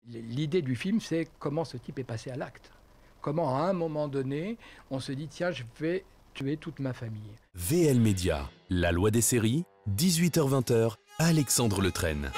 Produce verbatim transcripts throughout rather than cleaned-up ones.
L'idée du film, c'est comment ce type est passé à l'acte. Comment, à un moment donné, on se dit « Tiens, je vais tuer toute ma famille ». V L Média, la loi des séries, dix-huit heures vingt, Alexandre Letraine.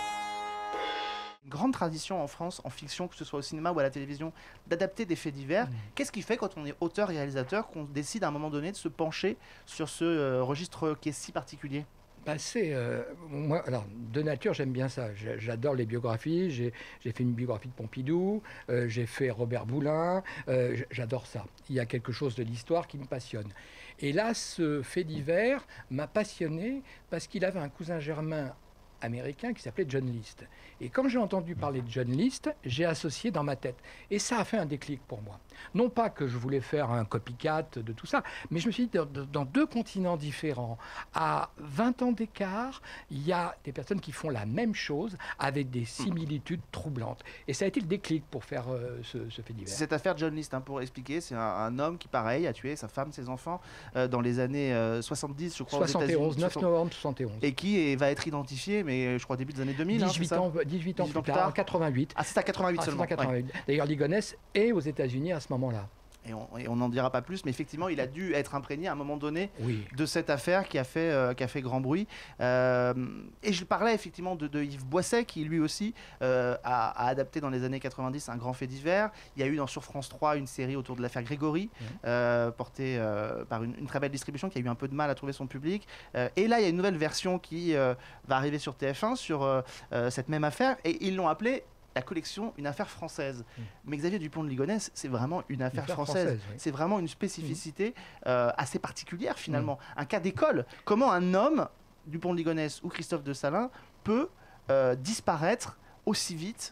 Une grande tradition en France, en fiction, que ce soit au cinéma ou à la télévision, d'adapter des faits divers. Mmh. Qu'est-ce qui fait, quand on est auteur-réalisateur, qu'on décide à un moment donné de se pencher sur ce euh, registre qui est si particulier ? Bah c'est, euh, moi, alors, de nature, j'aime bien ça. J'adore les biographies. J'ai fait une biographie de Pompidou, euh, j'ai fait Robert Boulin. Euh, J'adore ça. Il y a quelque chose de l'histoire qui me passionne. Et là, ce fait divers m'a passionné parce qu'il avait un cousin germain américain qui s'appelait John List. Et quand j'ai entendu parler de John List, j'ai associé dans ma tête. Et ça a fait un déclic pour moi. Non pas que je voulais faire un copycat de tout ça, mais je me suis dit, dans, dans deux continents différents, à vingt ans d'écart, il y a des personnes qui font la même chose avec des similitudes troublantes. Et ça a été le déclic pour faire euh, ce, ce fait divers. Cette affaire John List, hein, pour expliquer, c'est un, un homme qui, pareil, a tué sa femme, ses enfants, euh, dans les années euh, soixante-dix, je crois, soixante et onze, aux États-Unis. neuf novembre soixante et onze. Et qui est, va être identifié, mais je crois début des années deux mille. dix-huit, hein, ans, dix-huit ans plus tard, en quatre-vingt-huit. Ah, c'est à quatre-vingt-huit ah, seulement. À quatre-vingt-huit. Ouais. D'ailleurs, Ligonès est aux États-Unis à ce moment-là. Et on n'en dira pas plus, mais effectivement, il a dû être imprégné à un moment donné oui. de cette affaire qui a fait, euh, qui a fait grand bruit. Euh, et je parlais effectivement de, de Yves Boisset, qui lui aussi euh, a, a adapté dans les années quatre-vingt-dix un grand fait divers. Il y a eu dans, sur France trois une série autour de l'affaire Grégory, mmh. euh, portée euh, par une, une très belle distribution qui a eu un peu de mal à trouver son public. Euh, et là, il y a une nouvelle version qui euh, va arriver sur T F un sur euh, euh, cette même affaire. Et ils l'ont appelée la collection Une affaire française. Mmh. Mais Xavier Dupont de Ligonnès, c'est vraiment une affaire, une affaire française. française oui. C'est vraiment une spécificité mmh. euh, assez particulière finalement. Mmh. Un cas d'école. Comment un homme, Dupont de Ligonnès ou Christophe de Salin, peut euh, disparaître aussi vite?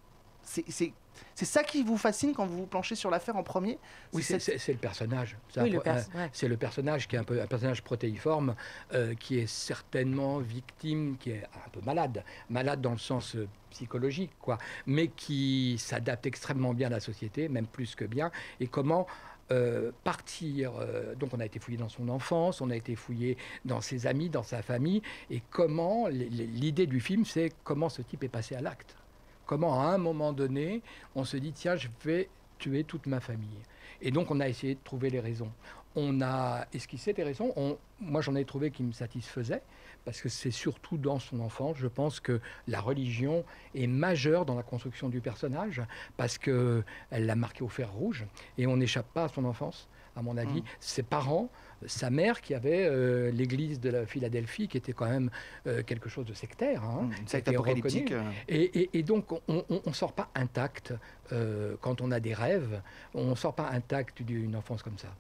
C'est ça qui vous fascine quand vous vous planchez sur l'affaire en premier? Oui, c'est cette... le personnage. Oui, le, pers euh, ouais. le personnage qui est un, peu, un personnage protéiforme, euh, qui est certainement victime, qui est un peu malade. Malade dans le sens euh, psychologique, quoi. Mais qui s'adapte extrêmement bien à la société, même plus que bien. Et comment... Euh, partir, euh, donc on a été fouillé dans son enfance, on a été fouillé dans ses amis, dans sa famille, et comment, l'idée du film, c'est comment ce type est passé à l'acte. Comment, à un moment donné, on se dit, tiens, je vais tuer toute ma famille. Et donc, on a essayé de trouver les raisons. On a esquissé des raisons. On, moi, j'en ai trouvé qui me satisfaisaient, parce que c'est surtout dans son enfance. Je pense que la religion est majeure dans la construction du personnage, parce qu'elle l'a marqué au fer rouge, et on n'échappe pas à son enfance, à mon avis. Mmh. Ses parents, sa mère qui avait euh, l'église de la Philadelphie, qui était quand même euh, quelque chose de sectaire. Hein, une secte apocalyptique. Et, et, et donc, on ne sort pas intact euh, quand on a des rêves. On ne sort pas intact d'une enfance comme ça.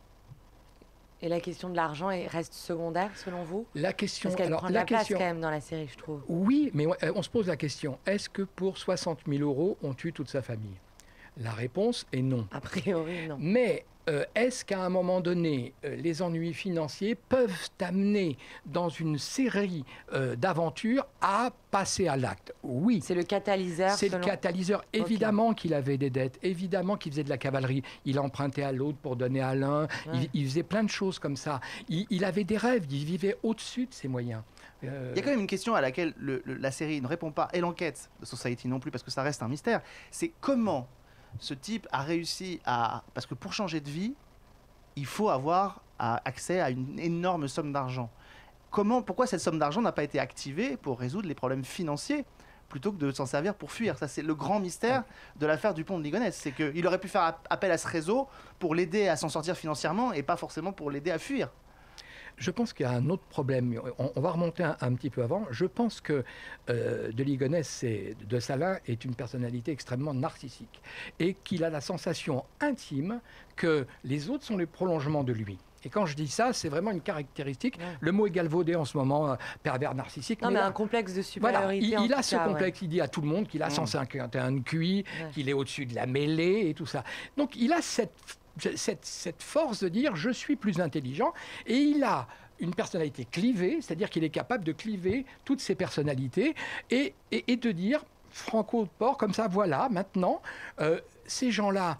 Et la question de l'argent reste secondaire, selon vous? La question... Parce qu'elle prend de la, la question, place, quand même, dans la série, je trouve. Oui, mais on se pose la question, est-ce que pour soixante mille euros, on tue toute sa famille? La réponse est non. A priori, non. Mais euh, est-ce qu'à un moment donné, euh, les ennuis financiers peuvent amener dans une série euh, d'aventures à passer à l'acte? Oui. C'est le catalyseur. C'est selon... le catalyseur. Évidemment okay. qu'il avait des dettes. Évidemment qu'il faisait de la cavalerie. Il empruntait à l'autre pour donner à l'un. Ouais. Il, il faisait plein de choses comme ça. Il, il avait des rêves. Il vivait au-dessus de ses moyens. Euh... Il y a quand même une question à laquelle le, le, la série ne répond pas, et l'enquête de Society non plus, parce que ça reste un mystère. C'est comment ce type a réussi à... Parce que pour changer de vie, il faut avoir accès à une énorme somme d'argent. Comment, pourquoi cette somme d'argent n'a pas été activée pour résoudre les problèmes financiers plutôt que de s'en servir pour fuir? Ça, c'est le grand mystère de l'affaire Dupont de Ligonnès. C'est qu'il aurait pu faire appel à ce réseau pour l'aider à s'en sortir financièrement et pas forcément pour l'aider à fuir. Je pense qu'il y a un autre problème. On, on va remonter un, un petit peu avant. Je pense que euh, de Ligonnès et de Salin est une personnalité extrêmement narcissique et qu'il a la sensation intime que les autres sont les prolongements de lui. Et quand je dis ça, c'est vraiment une caractéristique. Ouais. Le mot est galvaudé en ce moment, euh, pervers narcissique. Non, mais, mais là, un complexe de supériorité. Voilà, il, il a tout ce cas, complexe. Ouais. Il dit à tout le monde qu'il a mmh. cent cinquante et un de Q I, ouais. qu'il est au-dessus de la mêlée et tout ça. Donc, il a cette... Cette, cette force de dire je suis plus intelligent, et il a une personnalité clivée, c'est-à-dire qu'il est capable de cliver toutes ses personnalités et, et, et de dire franco de port comme ça, voilà, maintenant, euh, ces gens-là,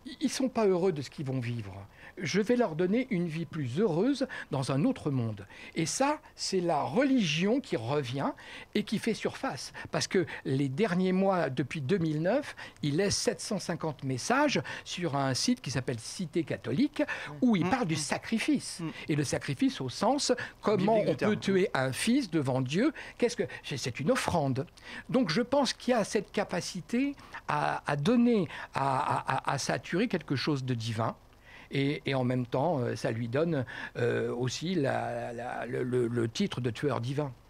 ils ne sont pas heureux de ce qu'ils vont vivre. Je vais leur donner une vie plus heureuse dans un autre monde. Et ça, c'est la religion qui revient et qui fait surface. Parce que les derniers mois, depuis deux mille neuf, il laisse sept cent cinquante messages sur un site qui s'appelle Cité catholique, où il parle du sacrifice. Et le sacrifice au sens, comment on peut tuer un fils devant Dieu. Qu'est-ce que c'est? Une offrande. Donc je pense qu'il y a cette capacité à, à donner, à, à, à saturer quelque chose de divin. Et, et en même temps, ça lui donne euh, aussi la, la, le, le, le titre de tueur divin.